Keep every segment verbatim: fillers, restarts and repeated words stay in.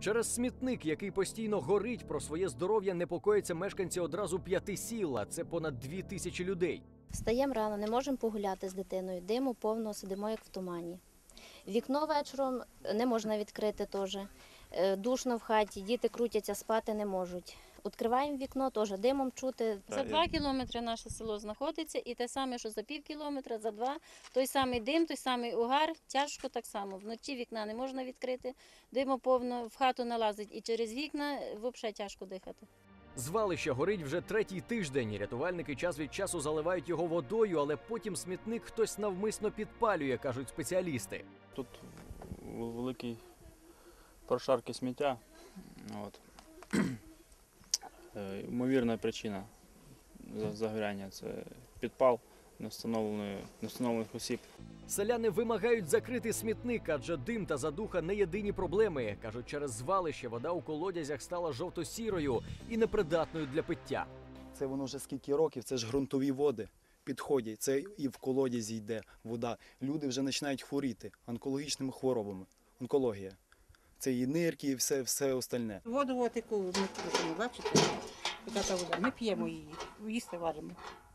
Через смітник, який постійно горить, про своє здоров'я непокояться мешканці одразу п'яти сіл, а це понад дві тисячі людей. Встаємо рано, не можемо погуляти з дитиною, диму повно, сидимо як в тумані. Вікно вечором не можна відкрити теж. Душно в хаті, діти крутяться, спати не можуть. Відкриваємо вікно, теж димом чути. За два кілометри наше село знаходиться, і те саме, що за пів кілометра, за два, той самий дим, той самий угар, тяжко так само. Вночі вікна не можна відкрити, диму повно, в хату налазить, і через вікна взагалі тяжко дихати. Звалище горить вже третій тиждень. Рятувальники час від часу заливають його водою, але потім смітник хтось навмисно підпалює, кажуть спеціалісти. Тут великий прошарки сміття. От. Ймовірна причина загоряння – це підпал невстановлених осіб. Селяни вимагають закрити смітник, адже дим та задуха не єдині проблеми. Кажуть, через звалище вода у колодязях стала жовто-сірою і непридатною для пиття. Це воно вже скільки років, це ж ґрунтові води підходять, це і в колодязі йде вода. Люди вже починають хворіти онкологічними хворобами, онкологія. Це і нирки, і все, все остальне. Воду от яку ми п'ємо, бачите? Яка та вода. Ми п'ємо її, їсти варимо.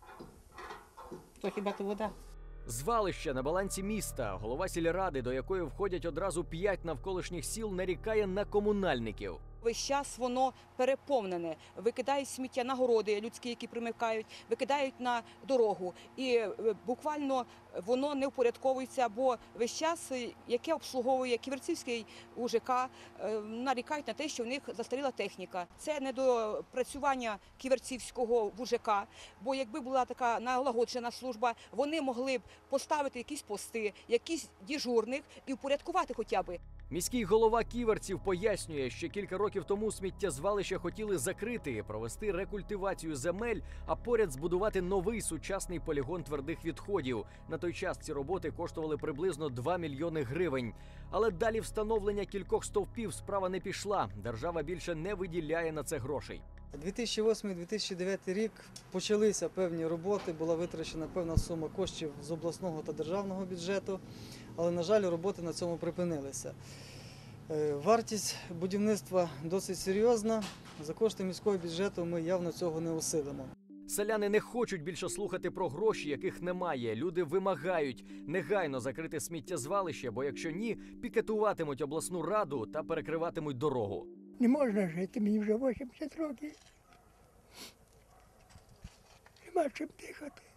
То хіба то вода? Звалище на балансі міста. Голова сільради, до якої входять одразу п'ять навколишніх сіл, нарікає на комунальників. Весь час воно переповнене. Викидають сміття на городи людські, які примикають, викидають на дорогу. І буквально воно не впорядковується, бо весь час, яке обслуговує Ківерцівський УЖК, нарікають на те, що в них застаріла техніка. Це недопрацювання Ківерцівського УЖК, бо якби була така налагоджена служба, вони могли б поставити якісь пости, якісь дежурних і впорядкувати хоча б. Міський голова Ківерців пояснює, що кілька років тому сміттєзвалище хотіли закрити, провести рекультивацію земель, а поряд збудувати новий сучасний полігон твердих відходів. На той час ці роботи коштували приблизно два мільйони гривень. Але далі встановлення кількох стовпів справа не пішла. Держава більше не виділяє на це грошей. дві тисячі восьмий - дві тисячі дев'ятий рік почалися певні роботи, була витрачена певна сума коштів з обласного та державного бюджету, але, на жаль, роботи на цьому припинилися. Вартість будівництва досить серйозна, за кошти міського бюджету ми явно цього не осилимо. Селяни не хочуть більше слухати про гроші, яких немає. Люди вимагають негайно закрити сміттєзвалище, бо якщо ні, пікетуватимуть обласну раду та перекриватимуть дорогу. Не можна жити, мені вже вісімдесят років. Нема чим дихати.